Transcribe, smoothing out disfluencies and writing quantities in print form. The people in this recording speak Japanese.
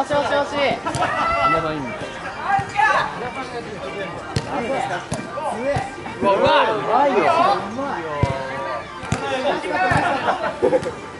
惜しい惜しい惜しい。 やばいみたい。 うわうまい。 うまいよ。うまいよ。